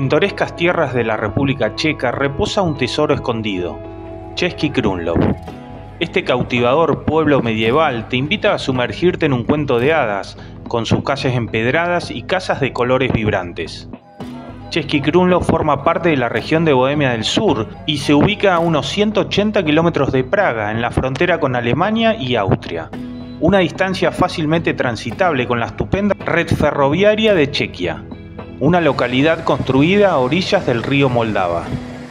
pintorescas tierras de la República Checa reposa un tesoro escondido, Český Krumlov. Este cautivador pueblo medieval te invita a sumergirte en un cuento de hadas, con sus calles empedradas y casas de colores vibrantes. Český Krumlov forma parte de la región de Bohemia del Sur y se ubica a unos 180 kilómetros de Praga, en la frontera con Alemania y Austria. Una distancia fácilmente transitable con la estupenda red ferroviaria de Chequia, una localidad construida a orillas del río Moldava.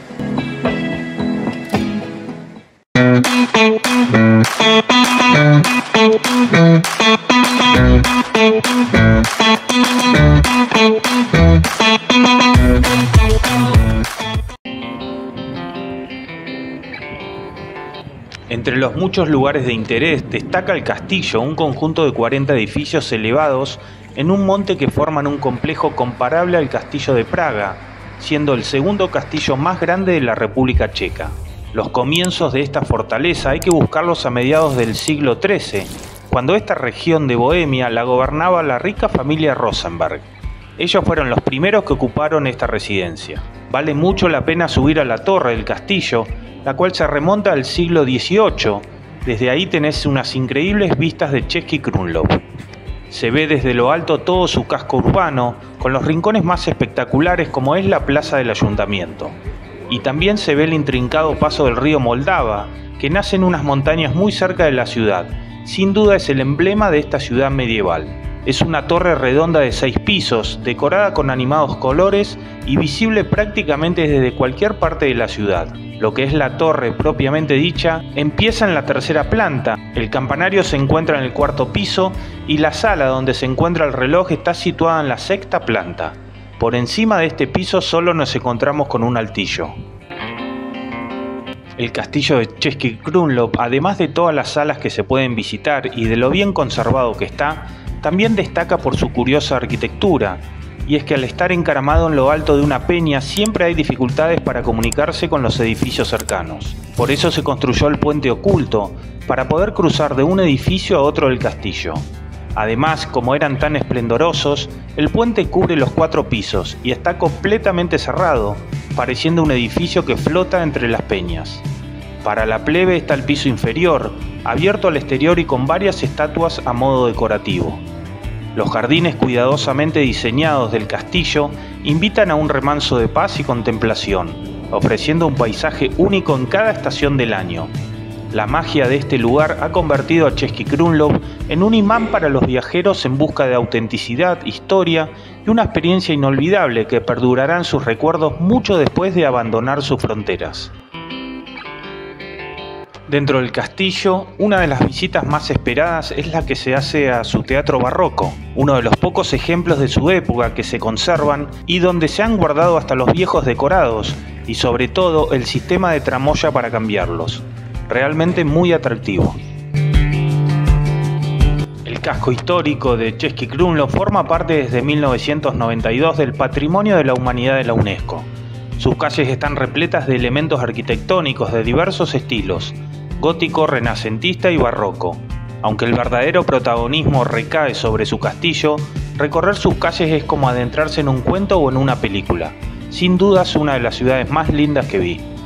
Entre los muchos lugares de interés destaca el castillo, un conjunto de 40 edificios elevados en un monte que forman un complejo comparable al castillo de Praga, siendo el segundo castillo más grande de la República Checa. Los comienzos de esta fortaleza hay que buscarlos a mediados del siglo XIII, cuando esta región de Bohemia la gobernaba la rica familia Rosenberg. Ellos fueron los primeros que ocuparon esta residencia. Vale mucho la pena subir a la torre del castillo, la cual se remonta al siglo XVIII. Desde ahí tenés unas increíbles vistas de Český Krumlov. Se ve desde lo alto todo su casco urbano, con los rincones más espectaculares como es la plaza del ayuntamiento. Y también se ve el intrincado paso del río Moldava, que nace en unas montañas muy cerca de la ciudad. Sin duda es el emblema de esta ciudad medieval. Es una torre redonda de 6 pisos, decorada con animados colores y visible prácticamente desde cualquier parte de la ciudad. Lo que es la torre propiamente dicha empieza en la tercera planta, el campanario se encuentra en el 4.º piso y la sala donde se encuentra el reloj está situada en la 6ª planta. Por encima de este piso solo nos encontramos con un altillo. El castillo de Český Krumlov, además de todas las salas que se pueden visitar y de lo bien conservado que está, también destaca por su curiosa arquitectura, y es que al estar encaramado en lo alto de una peña siempre hay dificultades para comunicarse con los edificios cercanos. Por eso se construyó el puente oculto, para poder cruzar de un edificio a otro del castillo. Además, como eran tan esplendorosos, el puente cubre los 4 pisos y está completamente cerrado, pareciendo un edificio que flota entre las peñas. Para la plebe está el piso inferior, abierto al exterior y con varias estatuas a modo decorativo. Los jardines cuidadosamente diseñados del castillo invitan a un remanso de paz y contemplación, ofreciendo un paisaje único en cada estación del año. La magia de este lugar ha convertido a Český Krumlov en un imán para los viajeros en busca de autenticidad, historia y una experiencia inolvidable que perdurará en sus recuerdos mucho después de abandonar sus fronteras. Dentro del castillo, una de las visitas más esperadas es la que se hace a su teatro barroco, uno de los pocos ejemplos de su época que se conservan y donde se han guardado hasta los viejos decorados y sobre todo el sistema de tramoya para cambiarlos. Realmente muy atractivo. El casco histórico de Český Krumlov forma parte desde 1992 del Patrimonio de la Humanidad de la UNESCO. Sus calles están repletas de elementos arquitectónicos de diversos estilos, gótico, renacentista y barroco. Aunque el verdadero protagonismo recae sobre su castillo, recorrer sus calles es como adentrarse en un cuento o en una película. Sin duda es una de las ciudades más lindas que vi.